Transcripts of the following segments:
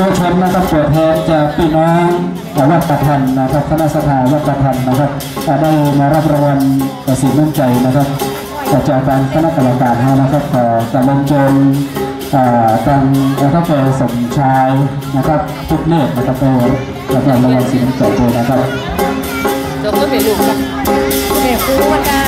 วชนนะครับตัวแทนจากพี่น้องวัดประทันนะครับคณะสภาวัดประทันนะครับได้มารับรางวัลสินน้ำใจนะครับจากการคณะกรรมการนะครับการลงจนทางท่านเจ้าสมชายนะครับทุกเนตรนะครับได้รับรางวัลสินน้ำใจด้วยนะครับเดี๋ยวก็เป็นลูกกับแม่ครูวันดา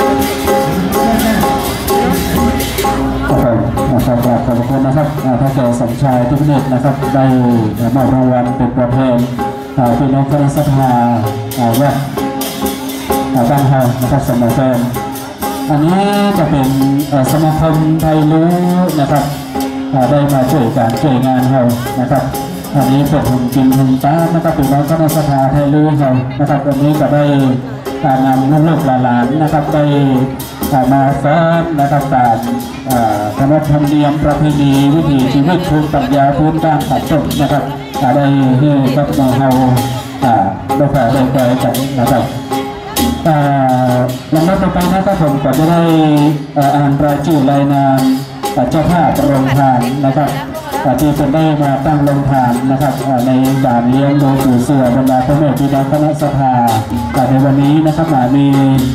ขอบคุณนะครับท่านเจ้าสมชายทุกเนตรนะครับได้มอบรางวัลเป็นประเพณีพี่น้องคณะสภาวัดบ้านเฮานะครับสมัยแฟนอันนี้จะเป็นสมาคมไทยรู้นะครับได้มาช่วยการช่วยงานเฮานะครับอันนี้เป็นหุ่นกินหุ่นตานะครับเป็นน้องคณะสภาไทยรู้เฮานะครับวันนี้ก็ได้นำลูกหลานนะครับได้มาซ้อมนะครับการขนบธรรมเนียมประเพณีวิถีชีวิตภูมิปัญญาพื้นบ้านตัดต้นนะครับได้ให้กับน้องเฮาได้ฝ่ายได้ใจกันนะครับลำดับต่อไปนะครับผมก็จะได้อ่านรายชื่อรายนามเจ้าภาพโรงทานนะครับที่จะได้มาตั้งโรงทานนะครับในด่านเลี้ยงโดยปู่เสือบรรดาพระแม่พี่น้องคณะสภาในวันนี้นะครับมี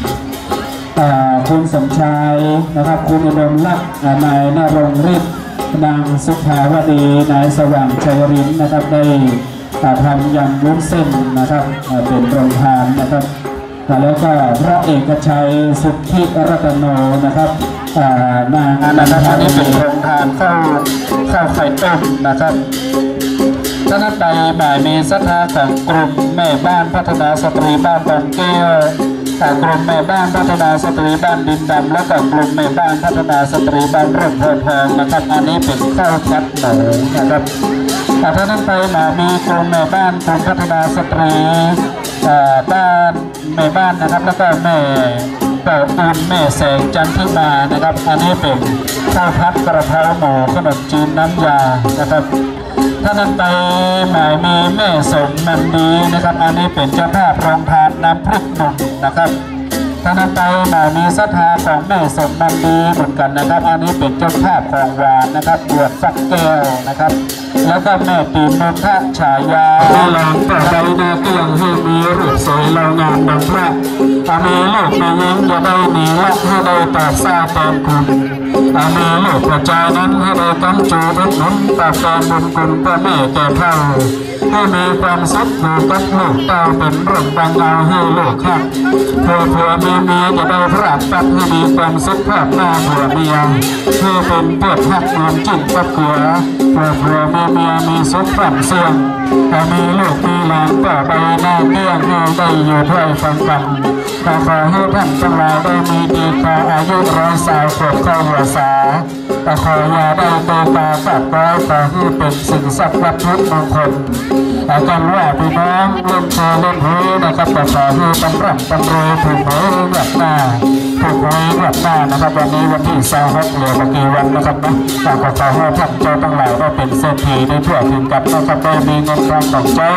คุณสมชายนะครับคุณอุดมลักษณ์นายนรงฤทธิ์นางสุภาวดีนายสว่างชัยรินนะครับได้ทำยำวุ้นเส้นนะครับเป็นโรงทานนะครับแล้วก็พระเอกชัยสุทธิรัตโนนะครับนางนะครับอันนี้เป็นโรงทานข้าวไข่ต้มนะครับท่านใดบ่ายมีศรัทธาของกลุ่มแม่บ้านพัฒนาสตรีบ้านบางแก้วกลุ่มแม่บ้านพัฒนาสตรีบ้านดินดำและก็กลุ่มแม่บ้านพัฒนาสตรีบ้านเริ่มทองนะครับอันนี้เป็นข้าวผัดหมูนะครับท่านนั้นไปมีกลุ่มแม่บ้านกลุ่มพัฒนาสตรีบ้านแม่บ้านนะครับแล้วก็แม่เปิดบุญแม่แสงจันทิมานะครับอันนี้เป็นข้าวผัดกระเพราหมูขนมจีนน้ำยานะครับท่านนั้นไปมีแม่สมมันดีนะครับอันนี้เป็นเจ้าภาพโรงทานน้ำพริกหนุ่มนะครับท่านนั้นไปมีศรัทธาของแม่สมมันดีเหมือนกันนะครับอันนี้เป็นเจ้าภาพของหวานนะครับบวชฟักแก้วนะครับแล้วก็แม่ปีนนทฉายาหลังต่อไปนาเกี่ยงให้มีรูปสวยเรางามดังพระมีลูกมียิ้มจะได้มีรักให้ได้ตอบซาเต็มคุณมีลูกกระจายนั้นให้ได้กำจูทุกน้ำตอบแทนบุญคุณพ่อแม่แก่เท่าให้มีความสุขอยู่กับลูกเต้าเป็นเรื่องบางเอาให้ลูกครับผัวมีเมียจะได้พระตัดให้มีความสุขภาพหน้าผัวเมียให้เป็นเพื่อนหักนอนจิ้นกับผัวผัวมีเมียมีสุขภาพเสื่อมแต่มีลูกมีหลานต่อไปหน้าเตี้ยให้ได้อยู่ด้วยฟังกันแต่ขอให้ท่านทั้งหลายได้มีดีกาอายุ100 ขวบเข้าหัวษาแต่ขออย่าได้โตตาตัดร้อยขอให้เป็นสิ่งศักดิ์วัตถุมงคลแต่กันว่าพี่น้องเล่นโชว์เล่นหูนะครับแต่ขอให้ตำรับตำรวยถูกหูหลับหน้าถูกหูหลับหน้านะครับวันนี้วันที่26เหลือไม่กี่วันนะครับนะแต่ขอให้ท่านเจ้าทั้งหลายได้เป็นเศรษฐีได้ทั่วถึงกันนะครับได้มีเงินทองของเจ้า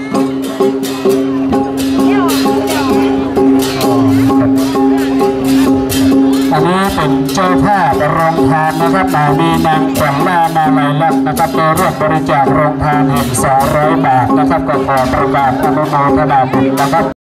อันนี้เป็นเจ้าภาพโรงทานนะครับมีนางขวัญนานาไลลักษณ์นะครับได้ร่วมบริจาคโรงทานเห็น200 บาทนะครับก็ขอประกาศอนุโมทนาบุญนะครับ